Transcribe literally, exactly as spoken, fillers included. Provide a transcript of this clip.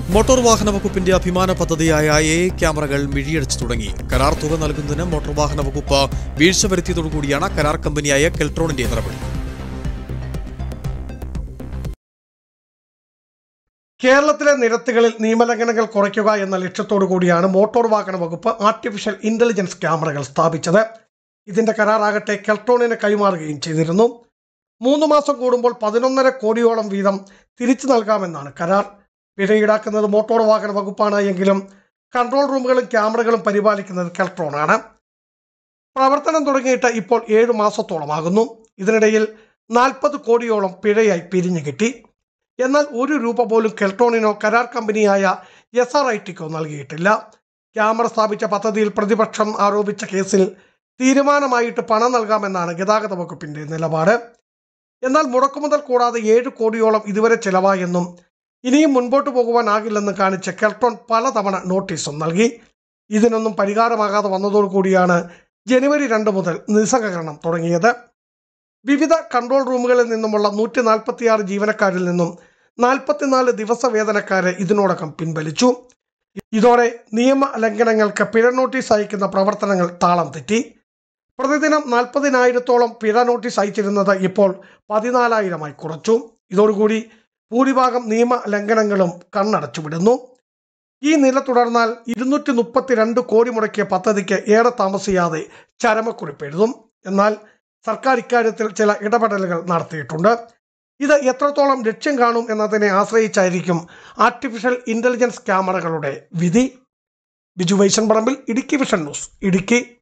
Motor വാഹന വകുപ്പിന്റെ അഭിമാന പദ്ധതിയായ എ ഐ ക്യാമറകൾ മിഴിയടിച്ചു തുടങ്ങി. കരാർ തുക നൽകുന്നതിന് മോട്ടോർ വാഹന വകുപ്പ് വീഴ്ച വരുത്തിയതോടുകൂടിയാണ് കരാർ കമ്പനിയായ കെൽട്രോണിന്റെ നടപടി. കേരളത്തിലെ നിരത്തുകളിൽ നിയമലംഘനങ്ങൾ കുറയ്ക്കുക എന്ന ലക്ഷ്യത്തോടു കൂടിയാണ് മോട്ടോർ വാഹന വകുപ്പ് ആർട്ടിഫിഷ്യൽ ഇന്റലിജൻസ് ക്യാമറകൾ സ്ഥാപിച്ചത്. ഇതിന്റെ കരാറാകട്ടെ കെൽട്രോണിന് കൈമാറുകയും ചെയ്തിരുന്നു. മൂന്ന് മാസം കൂടുമ്പോൾ പതിനൊന്നര കോടിയോളം വീതം തിരിച്ചു നൽകാമെന്നാണ് കരാർ. പിഴ ഈടാക്കുന്നത് മോട്ടോർ വാഹന വകുപ്പാണ് എങ്കിലും കൺട്രോൾ റൂമുകളും ക്യാമറകളും പരിപാലിക്കുന്നത് കെൽട്രോണാണ്. പ്രവർത്തനം തുടങ്ങിയിട്ട് ഇപ്പോൾ ഏഴു മാസത്തോളമാകുന്നു. ഇതിനിടയിൽ നാൽപ്പത് കോടിയോളം പിഴയായി പിരിഞ്ഞു കിട്ടി. എന്നാൽ ഒരു രൂപ പോലും കെൽട്രോണിനോ കരാർ കമ്പനിയായ എസ് ആർ ഐ ടിക്കോ നൽകിയിട്ടില്ല. ക്യാമറ സ്ഥാപിച്ച പദ്ധതിയിൽ പ്രതിപക്ഷം ആരോപിച്ച കേസിൽ തീരുമാനമായിട്ട് പണം നൽകാമെന്നാണ് ഗതാഗത വകുപ്പിന്റെ നിലപാട്. എന്നാൽ മുടക്കുമുതൽ കൂടാതെ ഏഴ് കോടിയോളം ഇതുവരെ ചെലവായെന്നും ഇനിയും മുൻപോട്ട് പോകുവാനാകില്ലെന്ന് കാണിച്ച് കെൽട്രോൺ പലതവണ നോട്ടീസും നൽകി. ഇതിനൊന്നും പരിഹാരമാകാതെ വന്നതോടുകൂടിയാണ് ജനുവരി രണ്ട് മുതൽ നിസ്സഹകരണം തുടങ്ങിയത്. വിവിധ കൺട്രോൾ റൂമുകളിൽ നിന്നുമുള്ള നൂറ്റി നാൽപ്പത്തിയാറ് ജീവനക്കാരിൽ നിന്നും നാൽപ്പത്തിനാല് ദിവസ വേതനക്കാരെ ഇതിനോടകം പിൻവലിച്ചു. ഇതോടെ നിയമ ലംഘനങ്ങൾക്ക് പിഴ നോട്ടീസ് അയക്കുന്ന പ്രവർത്തനങ്ങൾ താളം തെറ്റി. പ്രതിദിനം നാൽപ്പതിനായിരത്തോളം പിഴ നോട്ടീസ് അയച്ചിരുന്നത് ഇപ്പോൾ പതിനാലായിരമായി കുറച്ചു. ഇതോടുകൂടി ഭൂരിഭാഗം നിയമ ലംഘനങ്ങളും കണ്ണടച്ചുവിടുന്നു. ഈ നില തുടർന്നാൽ ഇരുന്നൂറ്റി മുപ്പത്തി രണ്ട് കോടി മുടക്കിയ പദ്ധതിക്ക് ഏറെ താമസിയാതെ ചരമക്കുറിപ്പ് എഴുതും. എന്നാൽ സർക്കാർ ഇക്കാര്യത്തിൽ ചില ഇടപെടലുകൾ നടത്തിയിട്ടുണ്ട്. ഇത് എത്രത്തോളം ലക്ഷ്യം കാണും എന്നതിനെ ആശ്രയിച്ചായിരിക്കും ആർട്ടിഫിഷ്യൽ ഇന്റലിജൻസ് ക്യാമറകളുടെ വിധി. Biju Vaishan Parambil, Idukki vision news, Idukki.